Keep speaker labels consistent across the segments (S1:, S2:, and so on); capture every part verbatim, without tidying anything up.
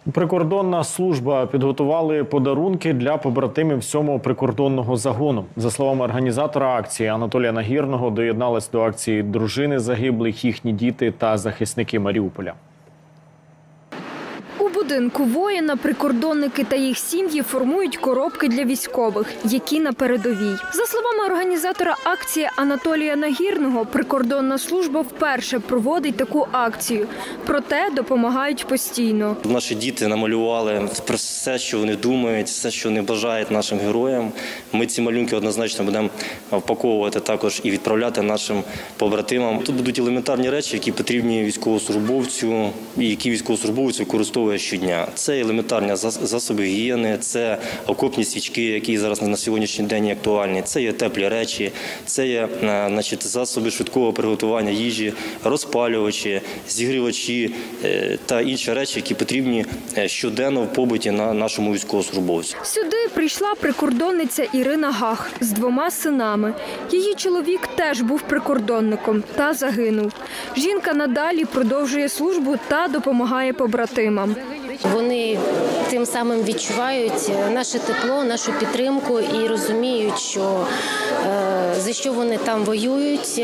S1: Прикордонна служба підготували подарунки для побратимів сьомого прикордонного загону. За словами організатора акції Анатолія Нагірного, доєднались до акції дружини загиблих, їхні діти та захисники Маріуполя.
S2: У будинку воїна прикордонники та їх сім'ї формують коробки для військових, які на передовій. За словами організатора акції Анатолія Нагірного, прикордонна служба вперше проводить таку акцію. Проте допомагають постійно.
S3: Наші діти намалювали про все, що вони думають, все, що вони бажають нашим героям. Ми ці малюнки однозначно будемо впаковувати також і відправляти нашим побратимам. Тут будуть елементарні речі, які потрібні військовослужбовцю і які військовослужбовець використовує щодня. Це елементарні засоби гігієни, це окопні свічки, які зараз на сьогоднішній день актуальні, це є теплі речі, це є значить, засоби швидкого приготування їжі, розпалювачі, зігрівачі та інші речі, які потрібні щоденно в побуті на нашому військовослужбовцю.
S2: Сюди прийшла прикордонниця Ірина Гах з двома синами. Її чоловік теж був прикордонником та загинув. Жінка надалі продовжує службу та допомагає побратимам.
S4: Вони тим самим відчувають наше тепло, нашу підтримку і розуміють, що за що вони там воюють,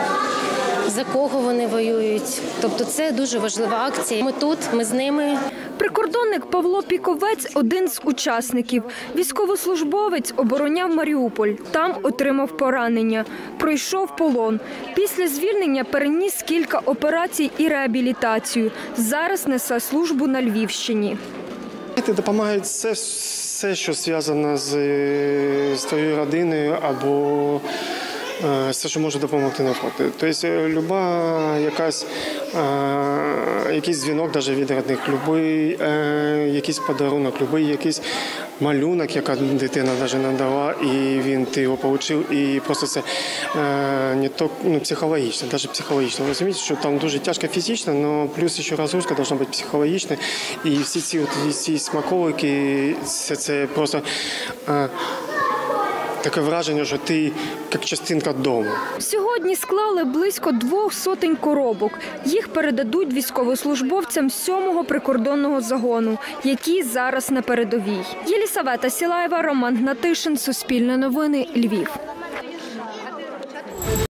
S4: за кого вони воюють. Тобто це дуже важлива акція. Ми тут, ми з ними.
S2: Прикордонник Павло Піковець – один з учасників. Військовослужбовець обороняв Маріуполь. Там отримав поранення. Пройшов полон. Після звільнення переніс кілька операцій і реабілітацію. Зараз несе службу на Львівщині.
S5: Допомагають все, все що зв'язано з, з твоєю родиною або все, що може допомогти навпроти. Тобто, люба якась, якийсь дзвінок навіть від родних, любий якийсь подарунок, любий якийсь малюнок, яка дитина навіть надала, і він, ти його отримав, і просто це не то, ну, психологічно, навіть психологічно. Ви розумієте, що там дуже тяжко фізично, але плюс ще розгрузка повинна бути психологічна, і всі ці, ці смаколики, це, це просто... Таке враження, що ти як частинка дому.
S2: Сьогодні склали близько двох сотень коробок. Їх передадуть військовослужбовцям сьомого прикордонного загону, які зараз на передовій. Єлісавета Сілаєва, Роман Гнатишин, Суспільне новини, Львів.